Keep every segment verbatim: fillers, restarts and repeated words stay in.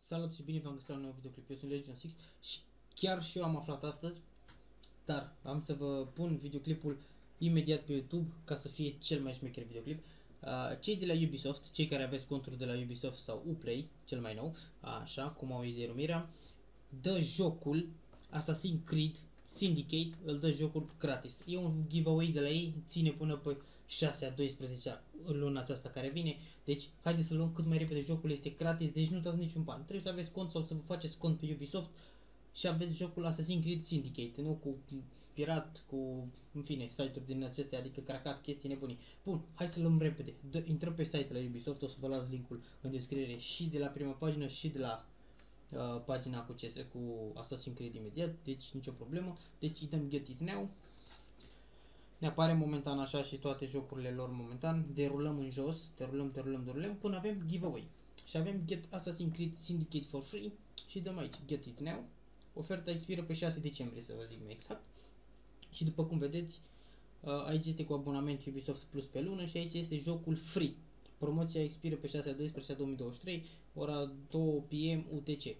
Salut și bine v-am găsit la un nou videoclip. Eu sunt Legion șase și chiar și eu am aflat astăzi, dar am să vă pun videoclipul imediat pe YouTube ca să fie cel mai șmecher videoclip. Uh, cei de la Ubisoft, cei care aveți conturi de la Ubisoft sau Uplay, cel mai nou, așa cum au idee numirea, dă jocul Assassin's Creed Syndicate, îl dă jocul gratis. E un giveaway de la ei, ține până pe șase a doisprezecea în luna aceasta care vine. Deci, haideți să luăm cât mai repede, jocul este gratis, deci nu dați niciun ban. Trebuie să aveți cont sau să vă faceți cont pe Ubisoft și aveți jocul Assassin's Creed Syndicate, nu cu pirat, cu, în fine, site-uri din acestea, adică cracat, chestii nebunii. Bun, hai să luăm repede. Dă, intrăm pe site la Ubisoft, o să vă las linkul în descriere și de la prima pagină și de la uh, pagina cu C S, cu Assassin's Creed imediat, deci nicio problemă. Deci îi dăm Get It Now. Ne apare momentan așa și toate jocurile lor momentan, derulăm în jos, derulăm, derulăm, derulăm, până avem giveaway. Și avem Get Assassin's Creed Syndicate for free și dăm aici Get It Now. Oferta expiră pe șase decembrie, să vă zic mai exact. Și după cum vedeți, aici este cu abonament Ubisoft Plus pe lună și aici este jocul free. Promoția expiră pe șase a doisprezecea două mii douăzeci și trei, ora două p m U T C.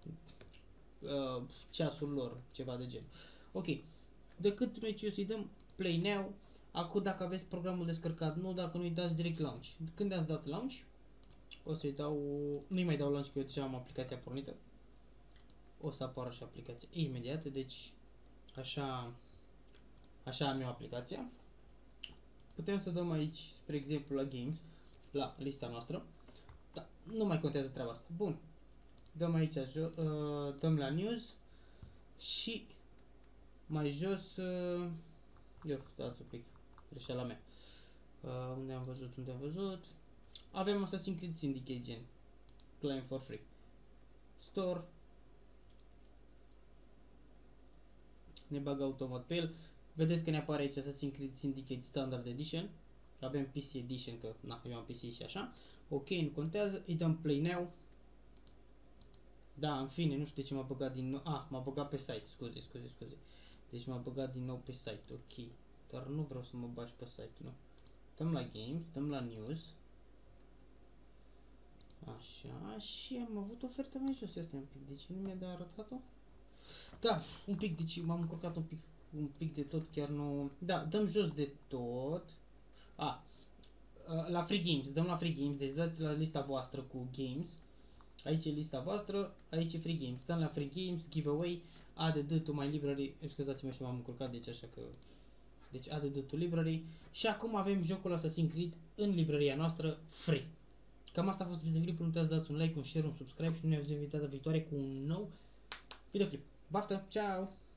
Ceasul lor, ceva de gen. Ok, decât noi ce să-i dăm Play Now. Acum dacă aveți programul descărcat, nu, dacă nu-i dați direct launch. Când ați dat launch, o să-i dau, nu-i mai dau launch că eu deja am aplicația pornită. O să apară și aplicația imediat, deci așa, așa am eu aplicația. Putem să dăm aici, spre exemplu, la Games, la lista noastră. Da, nu mai contează treaba asta. Bun, dăm aici, dăm la News și mai jos, eu, dați un pic, greșeala mea. Uh, unde am văzut, unde am văzut. Avem Assassin's Creed Syndicate gen. Claim for free. Store. Ne bagă automat pe el. Vedeți că ne apare aici Assassin's Creed Syndicate Standard Edition. Avem P C Edition, că na, eu am P C și așa. Ok, nu contează. Îi dăm Play Now. Da, în fine, nu știu de ce m-a băgat din nou. Ah, m-a băgat pe site, scuze, scuze, scuze. Deci m-a băgat din nou pe site, ok. Dar nu vreau să mă bagi pe site, nu. Dăm la Games, dăm la News. Așa, și am avut ofertă mai jos, asta un pic, deci nu mi-a de arătat-o? Da, un pic, deci m-am încurcat un pic, un pic de tot, chiar nu... Da, dăm jos de tot. A, la Free Games, dăm la Free Games, deci dați la lista voastră cu Games. Aici e lista voastră, aici e Free Games. Dăm la Free Games, Giveaway, add to my library. Scuzați-mă și m-am încurcat, deci așa că... Deci add to library. Și acum avem jocul Assassin's Creed în librăria noastră free. Cam asta a fost videoclipul, nu uitați să dați un like, un share, un subscribe și ne vedem data viitoare cu un nou videoclip. Baftă, ciao!